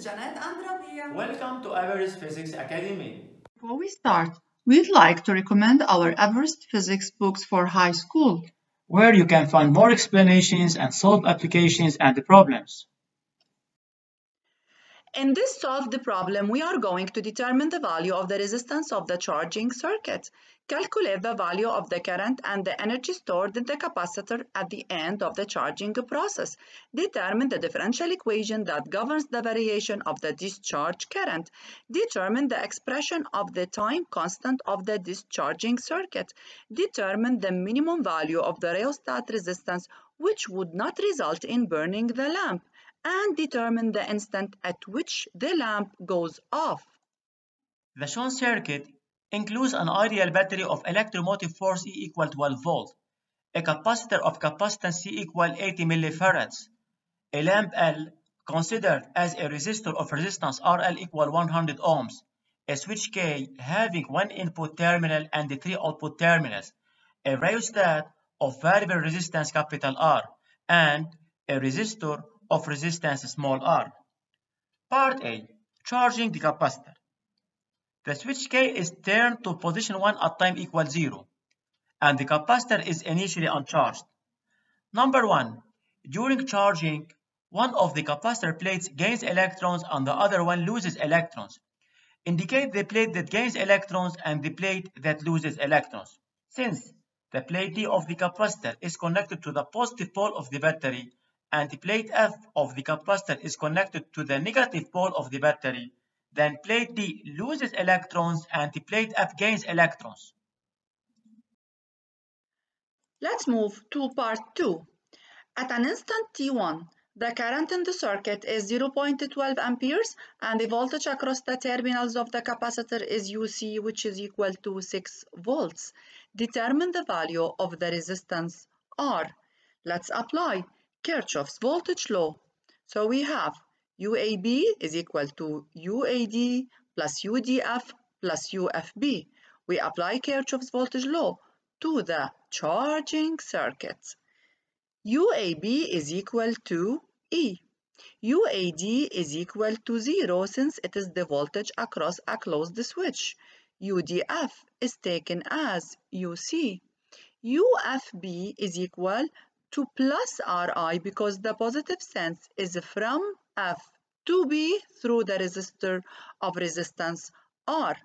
Janet and Rabia. Welcome to Everest Physics Academy. Before we start, we'd like to recommend our Everest Physics books for high school, where you can find more explanations and solve applications and problems. In this solve the problem, we are going to determine the value of the resistance of the charging circuit, calculate the value of the current and the energy stored in the capacitor at the end of the charging process, determine the differential equation that governs the variation of the discharge current, determine the expression of the time constant of the discharging circuit, determine the minimum value of the rheostat resistance which would not result in burning the lamp, and determine the instant at which the lamp goes off. The shown circuit includes an ideal battery of electromotive force E equal 12 volts, a capacitor of capacitance C equal 80 millifarads, a lamp L considered as a resistor of resistance RL equal 100 ohms, a switch K having one input terminal and 3 output terminals, a rheostat of variable resistance capital R, and a resistor of resistance small r. Part A. Charging the capacitor. The switch K is turned to position 1 at time equals 0, and the capacitor is initially uncharged. Number 1. During charging, one of the capacitor plates gains electrons and the other one loses electrons. Indicate the plate that gains electrons and the plate that loses electrons. Since the plate D of the capacitor is connected to the positive pole of the battery, and the plate F of the capacitor is connected to the negative pole of the battery, then plate D loses electrons and the plate F gains electrons. Let's move to part 2. At an instant T1, the current in the circuit is 0.12 amperes and the voltage across the terminals of the capacitor is UC, which is equal to 6 volts. Determine the value of the resistance R. Let's apply Kirchhoff's voltage law. So we have UAB is equal to UAD plus UDF plus UFB. We apply Kirchhoff's voltage law to the charging circuit. UAB is equal to E. UAD is equal to 0 since it is the voltage across a closed switch. UDF is taken as UC. UFB is equal to plus Ri because the positive sense is from F to B through the resistor of resistance R.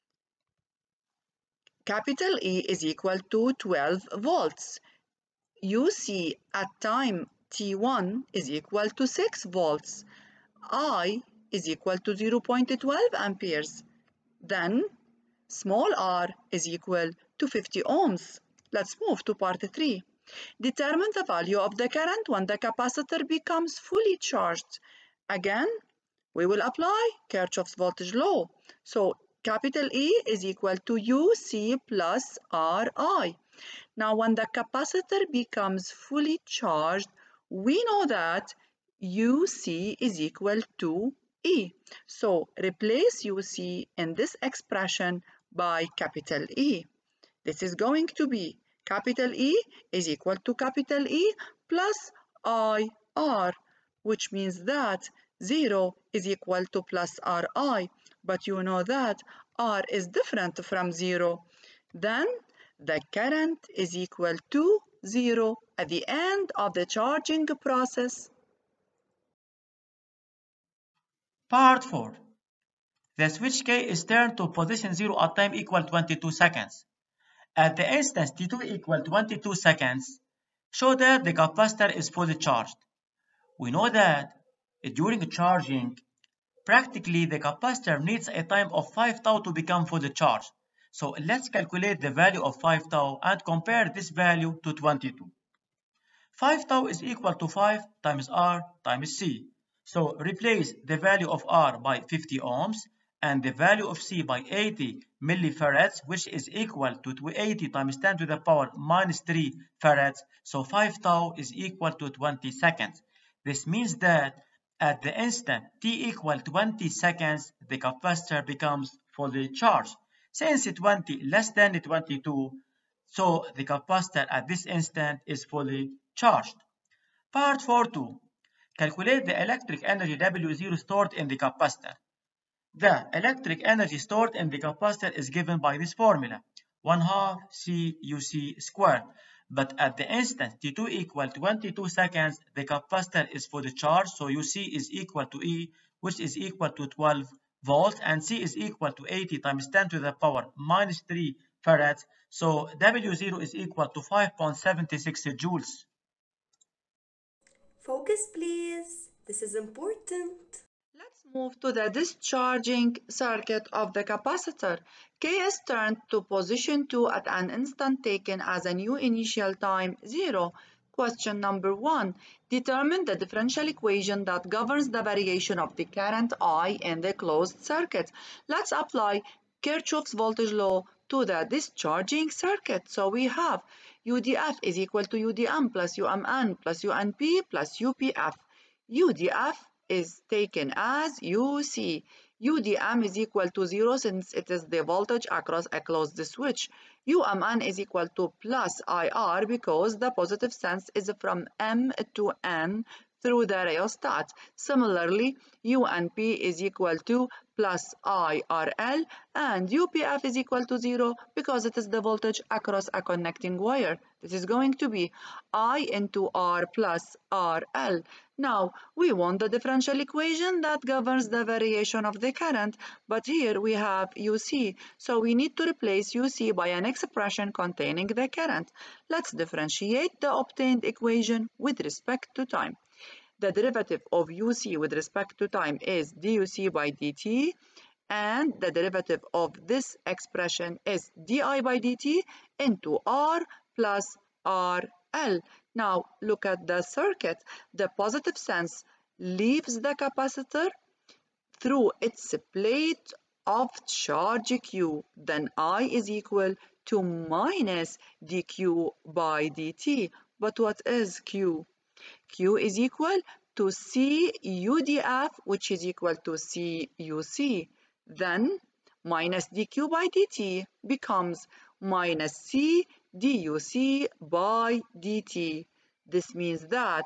Capital E is equal to 12 volts. UC at time T1 is equal to 6 volts. I is equal to 0.12 amperes. Then small r is equal to 50 ohms. Let's move to part 3. Determine the value of the current when the capacitor becomes fully charged. Again, we will apply Kirchhoff's voltage law. So capital E is equal to UC plus Ri. Now, when the capacitor becomes fully charged, we know that UC is equal to E. So replace UC in this expression by capital E. This is going to be capital E is equal to capital E plus IR, which means that 0 is equal to plus Ri, but you know that R is different from 0. Then the current is equal to 0 at the end of the charging process. Part 4. The switch K is turned to position 0 at time equal 22 seconds. At the instance T2 equal 22 seconds, show that the capacitor is fully charged. We know that during charging, practically the capacitor needs a time of 5 tau to become fully charged. So let's calculate the value of 5 tau and compare this value to 22. 5 tau is equal to 5 times R times C. So replace the value of R by 50 ohms and the value of C by 80 millifarads, which is equal to 80 times 10 to the power minus 3 farads. So 5 tau is equal to 20 seconds. This means that at the instant t equal 20 seconds, the capacitor becomes fully charged. Since 20 less than 22, so the capacitor at this instant is fully charged. Part 4.2. Calculate the electric energy W0 stored in the capacitor. The electric energy stored in the capacitor is given by this formula, 1/2 CUC squared. But at the instant T2 equal 22 seconds, the capacitor is fully charged, so UC is equal to E, which is equal to 12 volts, and C is equal to 80 times 10 to the power minus 3 farads, so W0 is equal to 5.76 joules. Focus, please. This is important. Let's move to the discharging circuit of the capacitor. K is turned to position 2 at an instant taken as a new initial time 0. Question number 1. Determine the differential equation that governs the variation of the current I in the closed circuit. Let's apply Kirchhoff's voltage law to the discharging circuit. So we have UDF is equal to UDM plus UMN plus UNP plus UPF. UDF is taken as UC. UDM is equal to 0 since it is the voltage across a closed switch. UMN is equal to plus IR because the positive sense is from M to N through the rheostat. Similarly, UNP is equal to plus IRL and UPF is equal to 0 because it is the voltage across a connecting wire. This is going to be I into R plus RL. Now, we want the differential equation that governs the variation of the current, but here we have UC, so we need to replace UC by an expression containing the current. Let's differentiate the obtained equation with respect to time. The derivative of UC with respect to time is duc by dt, and the derivative of this expression is di by dt into R plus RL. Now look at the circuit. The positive sense leaves the capacitor through its plate of charge Q. Then I is equal to minus dq by dt. But what is Q? Q is equal to C UDF, which is equal to C UC. Then minus dq by dt becomes minus C duc by dt. This means that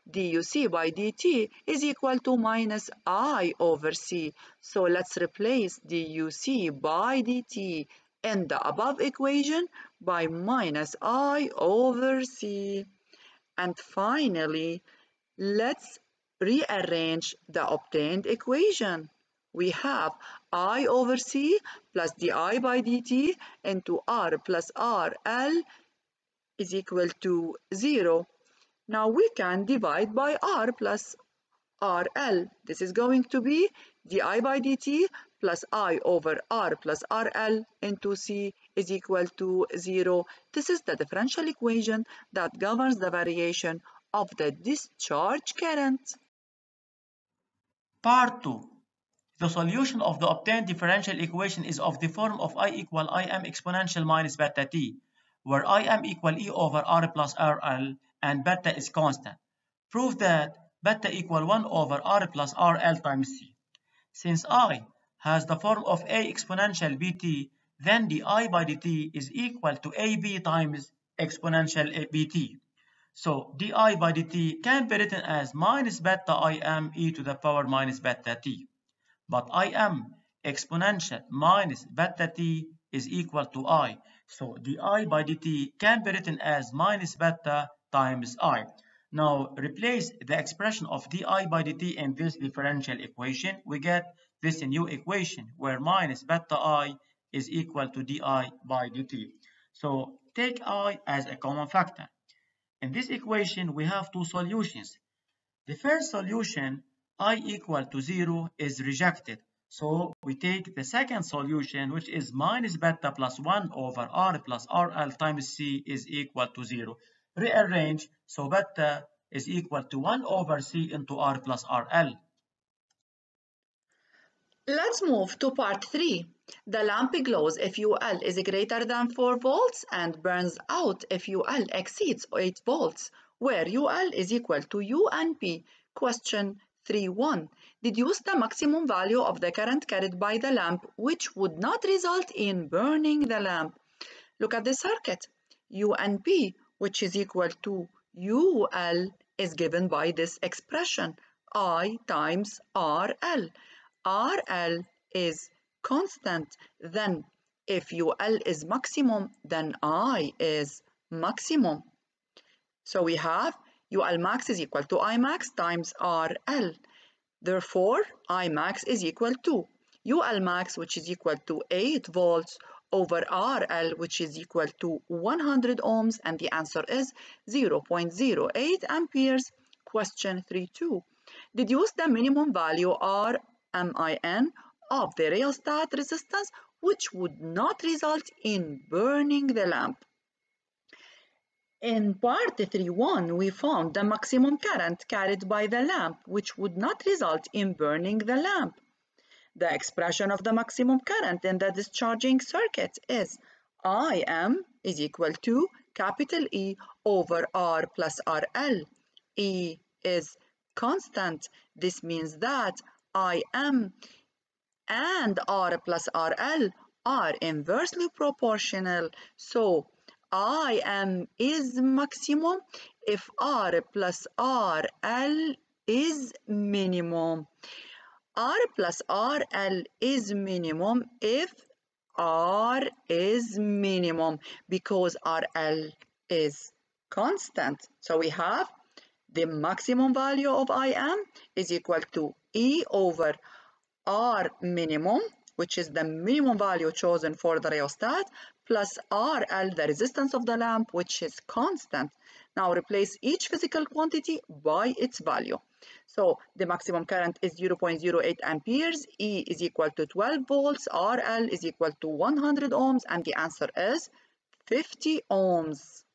duc by dt is equal to minus I over C. So let's replace duc by dt in the above equation by minus I over C. And finally, let's rearrange the obtained equation. We have I over C plus di by dt into R plus RL is equal to 0. Now we can divide by R plus RL. This is going to be di by dt plus I over R plus RL into C is equal to 0. This is the differential equation that governs the variation of the discharge current. Part 2. The solution of the obtained differential equation is of the form of I equal Im exponential minus beta t, where Im equal E over R plus RL and beta is constant. Prove that beta equal 1 over R plus RL times C. Since I has the form of A exponential Bt, then di by dt is equal to AB times exponential Bt. So di by dt can be written as minus beta Im e to the power minus beta t. But Im exponential minus beta t is equal to I. So di by dt can be written as minus beta times I. Now replace the expression of di by dt in this differential equation. We get this new equation where minus beta I is equal to di by dt. So take I as a common factor. In this equation, we have two solutions. The first solution, I equal to 0, is rejected. So we take the second solution, which is minus beta plus 1 over R plus RL times C is equal to 0. Rearrange, so beta is equal to 1 over C into R plus RL. Let's move to part 3. The lamp glows if UL is greater than 4 volts and burns out if UL exceeds 8 volts, where UL is equal to UNP. Question 3.1. Deduce the maximum value of the current carried by the lamp, which would not result in burning the lamp. Look at the circuit. UNP, which is equal to UL is given by this expression, I times RL. RL is constant, then if UL is maximum, then I is maximum. So we have UL max is equal to I max times RL. Therefore, I max is equal to UL max, which is equal to 8 volts, over RL, which is equal to 100 ohms, and the answer is 0.08 amperes. Question 3.2. Deduce the minimum value RMIN of the rheostat resistance, which would not result in burning the lamp. In part 3.1, we found the maximum current carried by the lamp, which would not result in burning the lamp. The expression of the maximum current in the discharging circuit is IM is equal to capital E over R plus RL. E is constant. This means that IM and R plus RL are inversely proportional. So IM is maximum if R plus RL is minimum. R plus RL is minimum if R is minimum, because RL is constant. So we have the maximum value of IM is equal to E over R minimum, which is the minimum value chosen for the rheostat, plus RL, the resistance of the lamp, which is constant. Now replace each physical quantity by its value. So the maximum current is 0.08 amperes, E is equal to 12 volts, RL is equal to 100 ohms, and the answer is 50 ohms.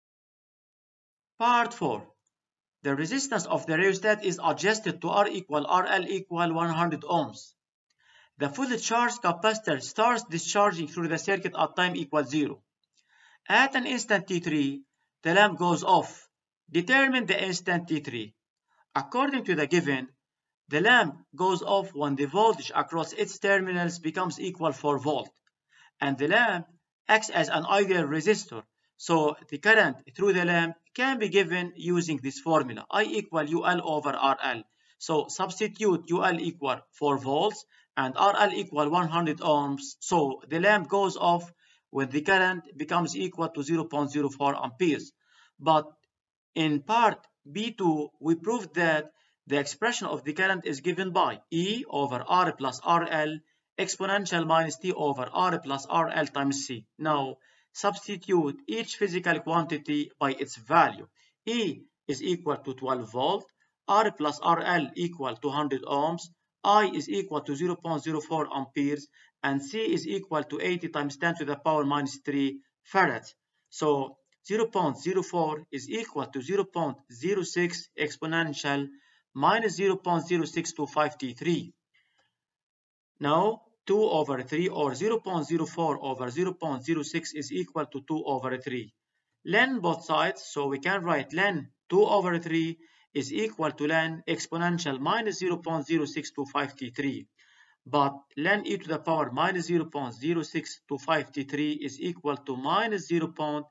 Part 4. The resistance of the rheostat is adjusted to R equal RL equal 100 ohms. The fully charged capacitor starts discharging through the circuit at time equals 0. At an instant T3, the lamp goes off. Determine the instant T3. According to the given, the lamp goes off when the voltage across its terminals becomes equal 4 volt, and the lamp acts as an ideal resistor, so the current through the lamp can be given using this formula, I equal UL over RL. So substitute UL equal 4 volts and RL equal 100 ohms, so the lamp goes off when the current becomes equal to 0.04 amperes. But in part B2, we proved that the expression of the current is given by E over R plus RL exponential minus T over R plus RL times C. Now, substitute each physical quantity by its value. E is equal to 12 volt, R plus RL equal to 100 ohms, I is equal to 0.04 amperes, and C is equal to 80 times 10 to the power minus 3 farads. So 0.04 is equal to 0.06 exponential minus 0.0625 T3. Now 2 over 3 or 0.04 over 0.06 is equal to 2 over 3. Len both sides, so we can write len 2 over 3 is equal to len exponential minus 0.0625 T3. But len e to the power minus 0.0625 T3 is equal to minus 0.0625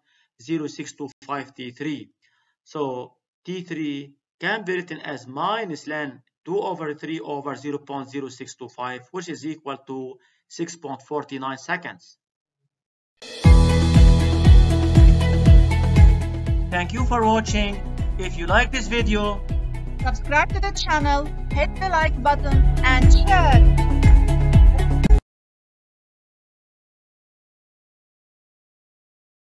T3. So T3 can be written as minus len 2 over 3 over 0.0625, which is equal to 6.49 seconds. Thank you for watching. If you like this video, Subscribe to the channel, hit the like button, and